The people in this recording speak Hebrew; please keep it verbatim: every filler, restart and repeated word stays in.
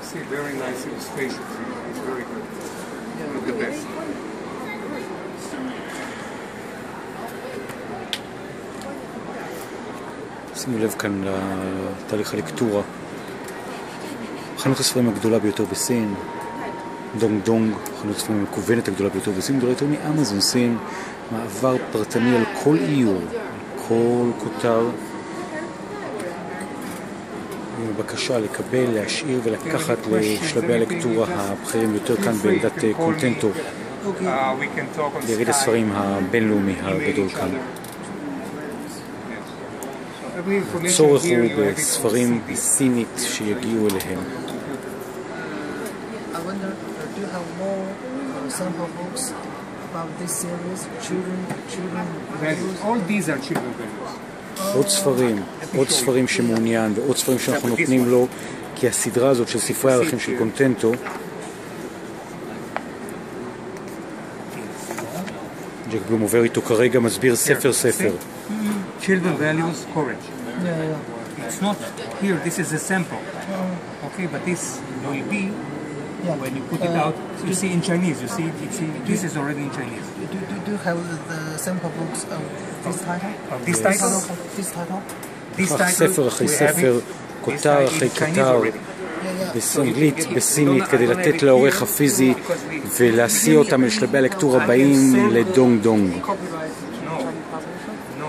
see very nice illustrations. It's very good. One of the best. שימו לב כאן לתהליך הלקטורה. חנות הספרים הגדולה ביותר בסין, דונג דונג, חנות הספרים המקוונת הגדולה ביותר בסין, גדולה יותר מאמזון סין, מעבר פרטני על כל איור, כל כותר, בבקשה לקבל, להשאיר ולקחת לשלבי הלקטורה הבכירים יותר כאן בעמדת קונטנטו, יריד הספרים הבינלאומי הגדול כאן. הצורך הוא בספרים בסינית שיגיעו אליהם. עוד ספרים, עוד ספרים שמעוניין ועוד ספרים שאנחנו נותנים לו, כי הסדרה הזאת של ספרי הערכים של קונטנטו, ג'ק בלום עובר איתו כרגע, מסביר ספר ספר. Children values courage. Yeah, yeah. It's not here, this is a sample. Oh. Okay, but this will be, yeah. When you put uh, it out, you see in Chinese, you see, you see this is already in Chinese. Do, do, do you have the sample books of this title? Of this title? This title? This title, ספר אחרי ספר, כותר אחרי כותר, באנגלית, בסינית, כדי לתת לעורך הפיזי ולהסיע אותם לשלבי הלקטורה הבאים לדונג דונג.